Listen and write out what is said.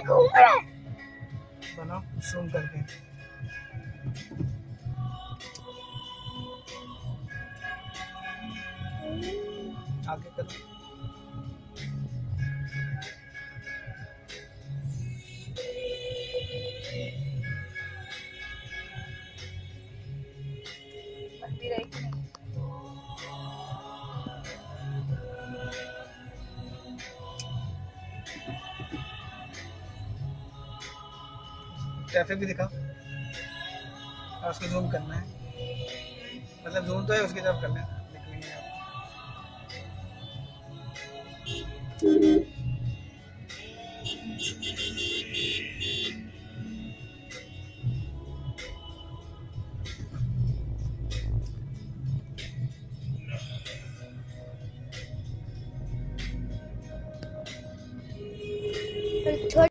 घूम रहा है। बनाओ जूम करके। आगे करो। बनती रही कि नहीं? कैफे भी दिखाओ और उसको जूम करना है, मतलब जूम तो है उसकी तरफ करना है।